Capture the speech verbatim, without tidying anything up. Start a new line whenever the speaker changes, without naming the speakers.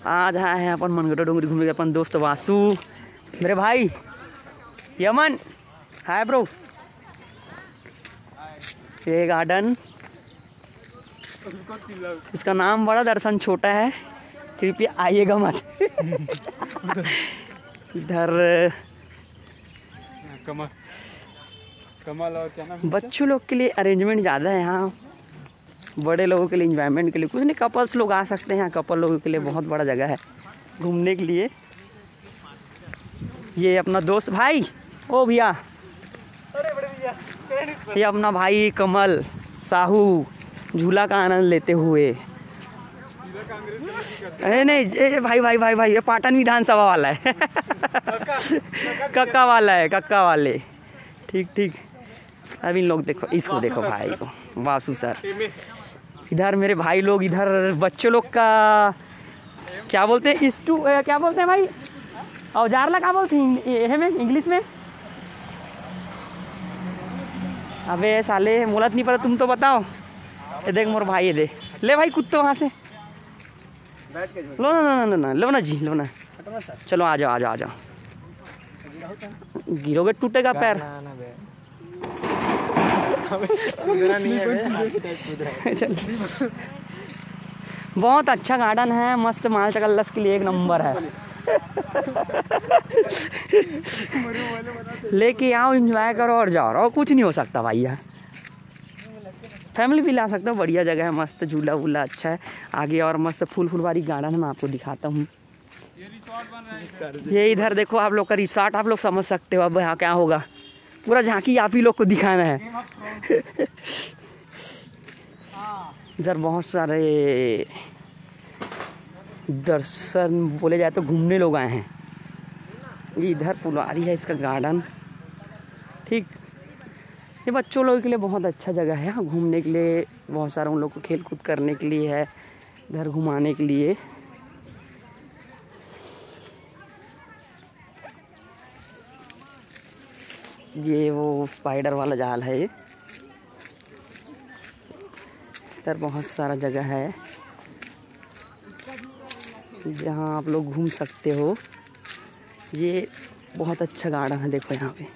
आज आए हैं अपन मनगढ़ डोंगरी घूमने के अपन दोस्त वासु, मेरे भाई यमन। Hi bro. ये गार्डन, इसका नाम बड़ा दर्शन छोटा है, कृपया आइएगा मत। इधर
कमल कमल और क्या नाम,
बच्चों लोग के लिए अरेंजमेंट ज़्यादा है यहाँ, बड़े लोगों के लिए इंजॉयमेंट के लिए कुछ नहीं, कपल्स लोग आ सकते हैं यहाँ। कपल लोगों के लिए बहुत बड़ा जगह है घूमने के लिए। ये अपना दोस्त भाई, ओ भैया,
अरे बड़े भैया,
ये अपना भाई कमल साहू झूला का आनंद लेते हुए। अरे नहीं, ये भाई भाई भाई भाई ये पाटन विधानसभा वाला है। कक्का वाला है, कक्का वाले। ठीक ठीक। अब इन लोग देखो, इसको देखो भाई को, वासु सर। इधर मेरे भाई लोग, इधर बच्चों लोग का क्या बोलते हैं, स्टू क्या बोलते हैं भाई, औजारला क्या बोलते हैं में इंग्लिश में। अबे साले मोलत नहीं पता, तुम तो बताओ। ये देख मोर भाई, ये दे ले भाई कुत्तो वहाँ से लो ना ना ना ना लो ना जी, लो ना। चलो आ जाओ आ जाओ आ जाओ, गिरोगे टूटेगा पैर। चल। बहुत अच्छा गार्डन है, मस्त माल चकल्लस के लिए एक नंबर है। लेके आओ, एंजॉय करो और जाओ, और कुछ नहीं हो सकता भाई यहाँ। फैमिली भी ला सकते हो, बढ़िया जगह है, मस्त झूला वूला अच्छा है आगे, और मस्त फूल फुलवारी गार्डन है। मैं आपको दिखाता हूँ, ये इधर देखो आप लोग का रिसॉर्ट, आप लोग समझ सकते हो अब यहाँ क्या होगा। पूरा झांकी आप ही लोग को दिखाना है। इधर बहुत सारे दर्शन बोले जाए तो घूमने लोग आए हैं। ये इधर फुलवारी है, इसका गार्डन ठीक। ये बच्चों लोगों के लिए बहुत अच्छा जगह है यहाँ घूमने के लिए, बहुत सारे उन लोग को खेल कूद करने के लिए है, इधर घुमाने के लिए। ये वो स्पाइडर वाला जाल है, ये इधर बहुत सारा जगह है जहाँ आप लोग घूम सकते हो। ये बहुत अच्छा गार्डन है, देखो यहाँ पे।